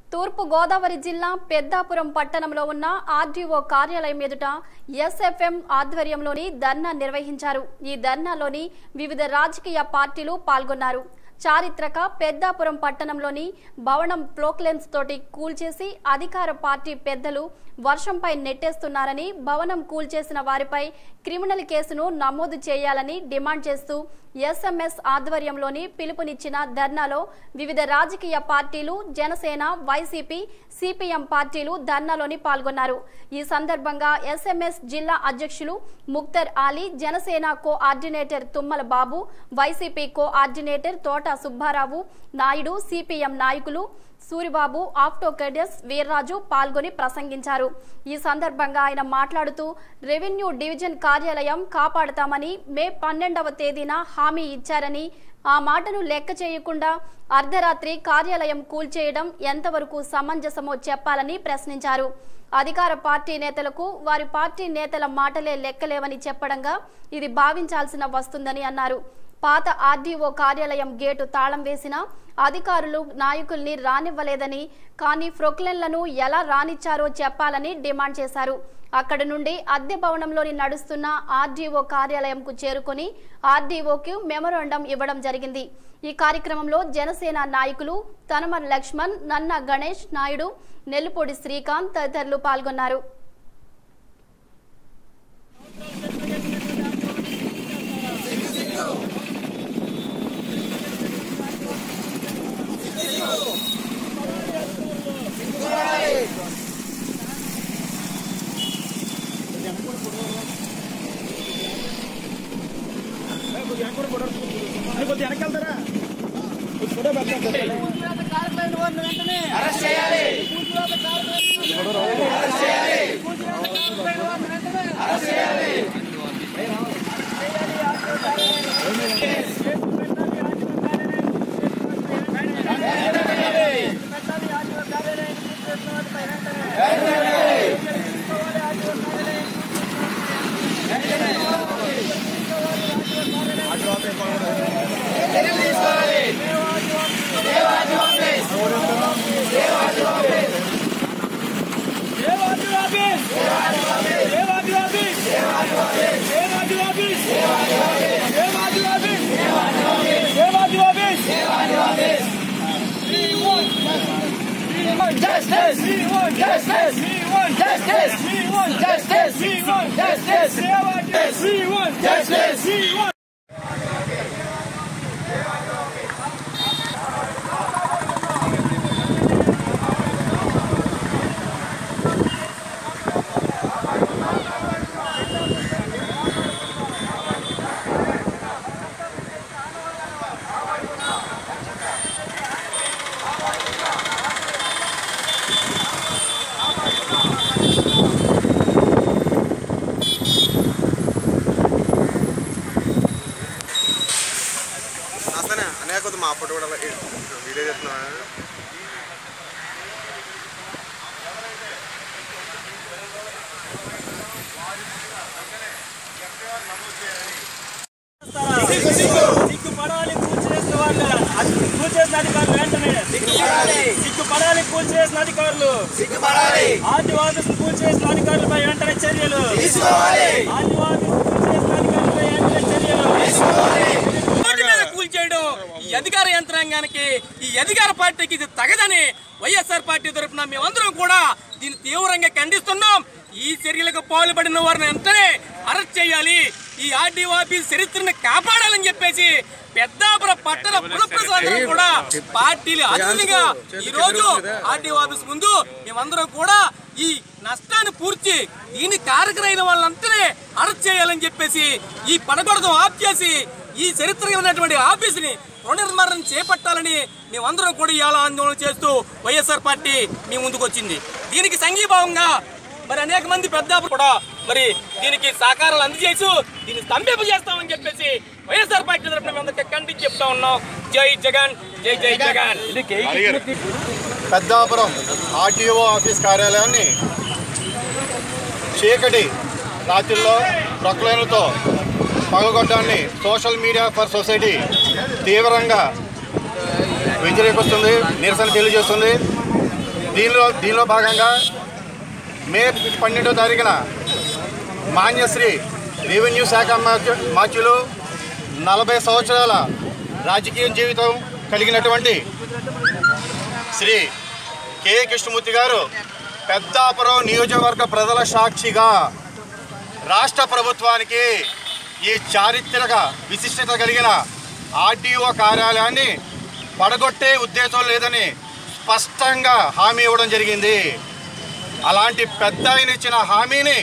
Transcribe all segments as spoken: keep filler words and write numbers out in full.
తూర్పు గోదావరి జిల్లా పెద్దాపురం పట్టణంలో ఉన్న ఆర్డీఓ కార్యాలయం ఎదుట ఎస్ఎఫ్ఎం ఆధ్వర్యంలోని ధర్నా నిర్వహించారు। ఈ ధర్నాలోని వివిధ రాజకీయ పార్టీలు పాల్గొన్నారు। చారిత్రక పెద్దాపురం పట్టణంలోని భవనం ప్లోక్లెన్స్ తోటి కూల్చేసి అధికార పార్టీ పెద్దలు వర్షంపై నెట్టేస్తున్నారని, భవనం కూల్చేసిన వారిపై క్రిమినల్ కేసును నమోదు చేయాలని డిమాండ్ చేస్తూ ఎస్ఎంఎస్ ఆధ్వర్యంలోని పిలుపునిచ్చిన ధర్నాలో వివిధ రాజకీయ పార్టీలు, జనసేన, వైసీపీ, సిపిఎం పార్టీలు ధర్నాలోని పాల్గొన్నారు। ఈ సందర్భంగా ఎస్ఎంఎస్ జిల్లా అధ్యక్షులు Mukhtar Ali, Janasena coordinator Tummala Babu, YCP coordinator Thota Subbarao Naidu, CPM నాయకులు సూరిబాబు, ఆఫ్టో కెడెస్ వీర్రాజు పాల్గొని ప్రసంగించారు। ఈ సందర్భంగా ఆయన మాట్లాడుతూ రెవెన్యూ డివిజన్ కార్యాలయం కాపాడతామని మే పన్నెండవ తేదీన హామీ ఇచ్చారని, ఆ మాటను లెక్క చేయకుండా అర్ధరాత్రి కార్యాలయం కూల్చేయడం ఎంతవరకు సమంజసమో చెప్పాలని ప్రశ్నించారు। అధికార పార్టీ నేతలకు వారి పార్టీ నేతల మాటలే లెక్కలేవని చెప్పడంగా ఇది భావించాల్సిన వస్తుందని అన్నారు। పాత ఆర్డీఓ కార్యాలయం గేటు తాళం వేసిన అధికారులు నాయకుల్ని రానివ్వలేదని, కానీ ప్రొక్లెన్లను ఎలా రానిచ్చారో చెప్పాలని డిమాండ్ చేశారు। అక్కడి నుండి అద్దె భవనంలోని నడుస్తున్న ఆర్డీఓ కార్యాలయంకు చేరుకుని ఆర్డీఓకి మెమోరాండం ఇవ్వడం జరిగింది। ఈ కార్యక్రమంలో జనసేన నాయకులు తనమర్ లక్ష్మణ్, నన్న గణేష్ నాయుడు, నెల్లిపూడి శ్రీకాంత్ తదితరులు పాల్గొన్నారు। Justice! We want justice! We want justice! We want justice! We want justice! We want justice! We want మా అప్పటి కూడా వీడియో చేస్తున్నా సిగ్గుపడాలి కూల్చేసిన వాళ్ళు, కూల్చేసిన అధికారులు వెంటనే సిగ్గుపడాలి, కూల్చేసిన అధికారులు ఆదివాసులు కూల్చేసిన అధికారులపై వెంటనే చర్యలు ఆదివాసులు కూల్చేసిన అధికారులపై వెంటనే చర్యలు కూల్చేయడం ఈ అధికార యంత్రాంగానికి, ఈ అధికార పార్టీకి ఇది తగదని వైఎస్ఆర్ పార్టీ తరఫున మేమందరం కూడా దీన్ని తీవ్రంగా ఖండిస్తున్నాం। ఈ చర్యలకు పాల్పడిన వారిని వెంటనే అరెస్ట్ చేయాలి, ఈ ఆర్డీఓ ఆఫీస్ చరిత్రను కాపాడాలని చెప్పేసి పెద్దాపురం పట్టణ పురప్రజలందరూ కూడా పార్టీలు అతిథిగా ఈ రోజు ఆర్డీఓ ఆఫీస్ ముందు మేమందరం కూడా ఈ నష్టాన్ని పూర్తి దీని కారకులైన వాళ్ళంతనే అరెస్ట్ చేయాలని చెప్పేసి ఈ పడగొడతం ఆఫ్ చేసి ఈ చరిత్ర ఉన్నటువంటి ఆఫీసుని పునర్నిర్మాణం చేపట్టాలని మేమందరం కూడా ఇవాళ ఆందోళన చేస్తూ వైఎస్ఆర్ పార్టీ మీ ముందుకు వచ్చింది। దీనికి సంఘీభావంగా మరి అనేక మంది పెద్దాపురం కూడా మరి దీనికి సహకారాలు అందజేసి దీన్ని స్తంభింప చేస్తామని చెప్పేసి వైఎస్ఆర్ పార్టీ తరఫున మేము అందరికీ ఖండించి చెప్తా ఉన్నాం। జై జగన్, జై జై జగన్। పెద్దాపురం ఆర్టీఓ ఆఫీస్ కార్యాలయాన్ని చీకటి రాత్రుల్లో ప్రొక్లైన్లతో పగలగొట్టడాన్ని సోషల్ మీడియా ఫర్ సొసైటీ తీవ్రంగా వ్యతిరేకిస్తుంది, నిరసన తెలియజేస్తుంది। దీనిలో దీనిలో భాగంగా మే పన్నెండో తారీఖున మాన్యశ్రీ రెవెన్యూ శాఖ మాచులు నలభై సంవత్సరాల రాజకీయ జీవితం కలిగినటువంటి శ్రీ కె కృష్ణమూర్తి గారు పెద్దాపురం నియోజకవర్గ ప్రజల సాక్షిగా రాష్ట్ర ప్రభుత్వానికి ఈ చారిత్రక విశిష్టత కలిగిన ఆర్టీఓ కార్యాలయాన్ని పడగొట్టే ఉద్దేశం లేదని స్పష్టంగా హామీ ఇవ్వడం జరిగింది. అలాంటి పెద్ద ఆయన ఇచ్చిన హామీని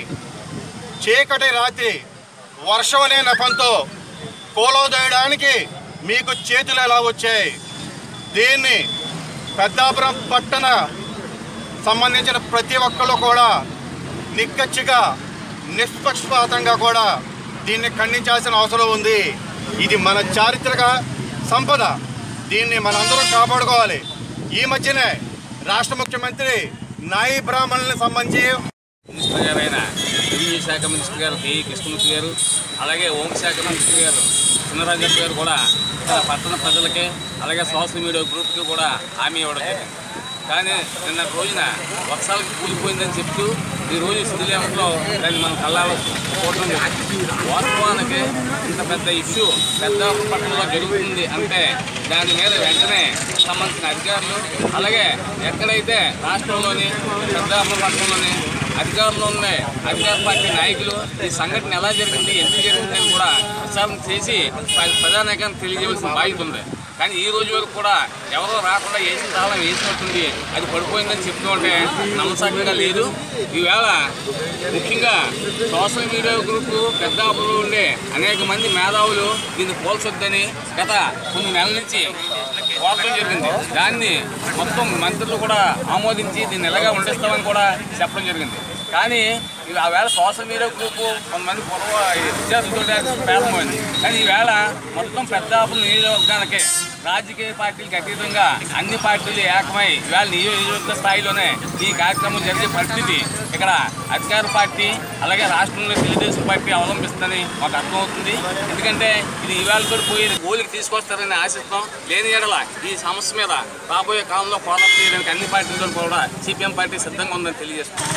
చీకటి రాత్రి వర్షం అనే నెపంతో కూలదోయడానికి మీకు చేతులు ఎలా వచ్చాయి? దీన్ని పెద్దాపురం పట్టణ సంబంధించిన ప్రతి ఒక్కరు కూడా నిక్కచ్చిగా నిష్పక్షపాతంగా కూడా దీన్ని ఖండించాల్సిన అవసరం ఉంది. ఇది మన చారిత్రక సంపద, దీన్ని మనందరం కాపాడుకోవాలి. ఈ మధ్యనే రాష్ట్ర ముఖ్యమంత్రి నాయి బ్రాహ్మణులకు సంబంధించి మినిస్టర్ గారైన రెవెన్యూ శాఖ మినిస్టర్ గారు కె కృష్ణమూర్తి గారు, అలాగే హోంశాఖ మినిస్టర్ గారు చినరాజప్ప గారు కూడా ఇక్కడ పట్టణ ప్రజలకి అలాగే సోషల్ మీడియా గ్రూప్కి కూడా హామీ ఇవ్వడం జరిగింది. కానీ నిన్న రోజున వర్షాలకు కూలిపోయిందని చెప్తూ ఈరోజు శిథిలేంలో దాన్ని మనం కళ్ళాలో చూడడం జరిగింది. వాస్తవానికి ఇంత పెద్ద ఇష్యూ పెద్ద పట్టణంలో జరుగుతుంది అంటే దాని మీద వెంటనే సంబంధించిన అధికారులు అలాగే ఎక్కడైతే రాష్ట్రంలోని పెద్దాపురం పట్టణంలోని అధికారంలో ఉన్న అధికార పార్టీ నాయకులు ఈ సంఘటన ఎలా జరిగింది ఎందుకు జరిగిందని కూడా విచారణ చేసి ప్రజానాయకాన్ని తెలియజేయాల్సిన బాధ్యత ఉంది. కానీ ఈ రోజు వరకు కూడా ఎవరో రాకుండా వేసిన తాళం వేసినట్టుంది, అది పడిపోయిందని చెప్తూ ఉంటే నమ్మసకంగా లేదు. ఈవేళ ముఖ్యంగా సోషల్ మీడియా గ్రూపు పెద్దాపురంలో ఉండే అనేక మంది మేధావులు దీన్ని పోల్చొద్దని గత కొన్ని నెలల నుంచి కోరడం జరిగింది. దాన్ని మొత్తం మంత్రులు కూడా ఆమోదించి దీన్ని ఎలాగా ఉండిస్తామని కూడా చెప్పడం జరిగింది. కానీ ఆ వేళ సోషల్ మీడియా గ్రూపు కొంతమంది పూర్వ విద్యార్థులతో ప్రారంభమైంది. కానీ ఈవేళ మొత్తం పెద్దాపురం నియోజకవర్గానికి రాజకీయ పార్టీలకు అతీతంగా అన్ని పార్టీలు ఏకమై ఇవాళ నియోజకవర్గ స్థాయిలోనే ఈ కార్యక్రమం జరిగే పరిస్థితి ఇక్కడ అధికార పార్టీ అలాగే రాష్ట్రంలో తెలుగుదేశం పార్టీ అవలంబిస్తుందని మాకు అర్థమవుతుంది. ఎందుకంటే ఇది ఇవాళ కూడా పోయి గోలికి తీసుకొస్తారని ఆశిస్తాం. లేని ఎడల ఈ సమస్య మీద రాబోయే కాలంలో పోరాటం చేయడానికి అన్ని పార్టీలతో కూడా సిపిఎం పార్టీ సిద్ధంగా ఉందని తెలియజేస్తున్నాం.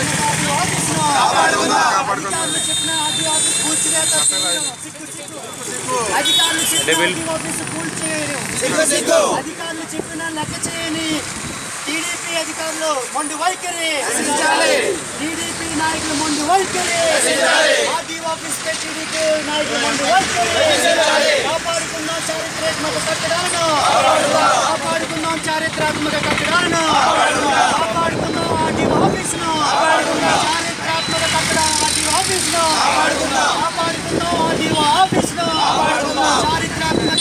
అధికారులు చెప్పిన లెక్క చేయని టీడీపీ అధికారులు మొండి వైఖరి, టీడీపీ నాయకులు మొండి వైఖరి, ఆర్డీ ఆఫీస్ టీడీపీ నాయకులు మొండి వైఖరి. కాపాడుకుందాం చారిత్రాత్మక కట్టడాలను, కాపాడుకుందాం చారిత్రాత్మక కట్టడాలను, కాపాడుకుందాం ఆర్డీ ఆఫీస్ను, చారిత్రాత్మక కట్టడం ఆర్డీ ఆఫీస్ను, కాపాడుకుందాం ఆర్డీ ఆఫీస్ను, చారిత్రాత్మక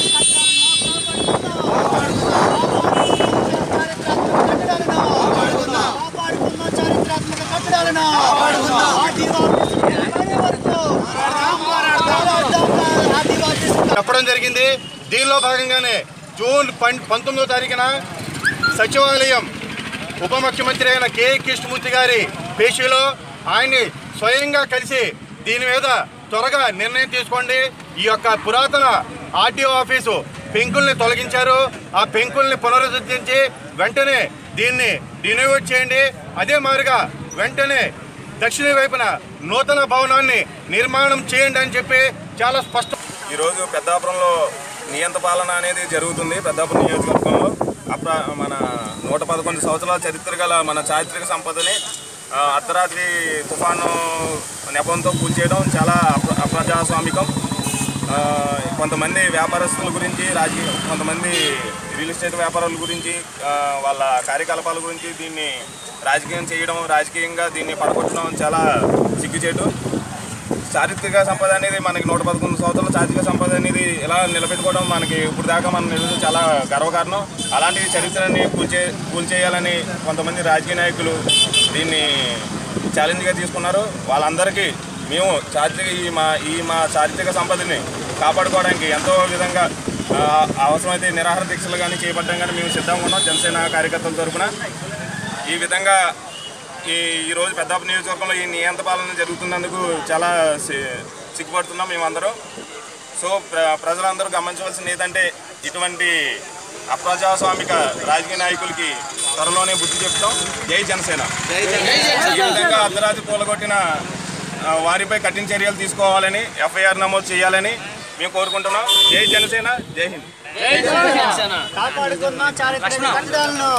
చెప్పడం జరిగింది. దీనిలో భాగంగానే జూన్ పంతొమ్మిదో తారీఖున సచివాలయం ఉప ముఖ్యమంత్రి అయిన కె కృష్ణమూర్తి గారి పేషీలో ఆయన్ని స్వయంగా కలిసి దీని మీద త్వరగా నిర్ణయం తీసుకోండి, ఈ యొక్క పురాతన ఆర్టీఓ ఆఫీసు పెంకుల్ని తొలగించారు, ఆ పెంకుల్ని పునరుద్ధరించి వెంటనే దీన్ని రినోవేట్ చేయండి, అదే మాదిరిగా వెంటనే దక్షిణ వైపున నూతన భవనాన్ని నిర్మాణం చేయండి అని చెప్పి చాలా స్పష్టం. ఈరోజు పెద్దాపురంలో నియంత పాలన అనేది జరుగుతుంది. పెద్దాపురం నియోజకవర్గంలో అప్ర మన నూట పదకొండు సంవత్సరాల చరిత్ర గల మన చారిత్రక సంపదని అర్ధరాత్రి తుఫాను నెపంతో కూల్చేయడం చాలా అప్ర అప్రజాస్వామికం. కొంతమంది వ్యాపారస్తుల గురించి రాజకీయ కొంతమంది రియల్ ఎస్టేట్ వ్యాపారుల గురించి వాళ్ళ కార్యకలాపాల గురించి దీన్ని రాజకీయం చేయడం, రాజకీయంగా దీన్ని పడగొట్టడం చాలా సిగ్గుచేటు. చారిత్రక సంపద అనేది మనకి నూట పదకొండు సంవత్సరాల చారిత్రక సంపద అనేది ఇలా నిలబెట్టుకోవడం మనకి ఇప్పుడు దాకా మన నిలువ చాలా గర్వకారణం. అలాంటి చరిత్రని కూల్చే కూల్చేయాలని కొంతమంది రాజకీయ నాయకులు దీన్ని ఛాలెంజ్గా తీసుకున్నారు. వాళ్ళందరికీ మేము చారిత్రక ఈ మా ఈ మా చారిత్రక సంపదని కాపాడుకోవడానికి ఎంతో విధంగా అవసరమైతే నిరాహార దీక్షలు కానీ చేపట్టడం కానీ మేము సిద్ధంగా ఉన్నాం జనసేన కార్యకర్తల తరఫున. ఈ విధంగా ఈ ఈరోజు పెద్దాపురం నియోజకవర్గంలో ఈ నియంత పాలన జరుగుతున్నందుకు చాలా సిగ్గుపడుతున్నాం మేమందరం. సో ప్రజలందరూ గమనించవలసింది ఏంటంటే ఇటువంటి అప్రజాస్వామిక రాజకీయ నాయకులకి త్వరలోనే బుద్ధి చెప్తాం. జై జనసేన. ఈ విధంగా అర్ధరాత్రి కూలగొట్టిన వారిపై కఠిన చర్యలు తీసుకోవాలని, ఎఫ్ఐఆర్ నమోదు చేయాలని మేము కోరుకుంటున్నాం. జై జనసేన. జై హింద్. కాపాడుకుందాం చారిత్రక కట్టడాలను.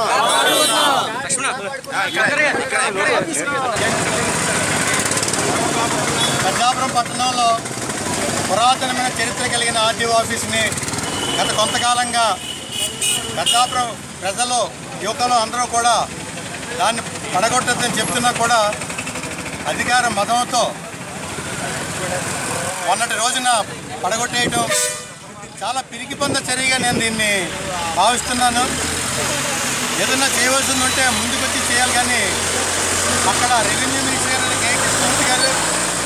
పెద్దాపురం పట్టణంలో పురాతనమైన చరిత్ర కలిగిన ఆర్టీఓ ఆఫీస్ని గత కొంతకాలంగా పెద్దాపురం ప్రజలు, యువకులు అందరూ కూడా దాన్ని పడగొట్టదని చెప్తున్నా కూడా అధికార మతంతో మొన్నటి రోజున పడగొట్టేయటం చాలా పిరికి పొంద చర్యగా నేను దీన్ని భావిస్తున్నాను. ఏదన్నా చేయవలసి ఉంటే ముందుకొచ్చి చేయాలి, కానీ అక్కడ రెవెన్యూ మినిస్టర్ గారు కే కృష్ణమూర్తి గారు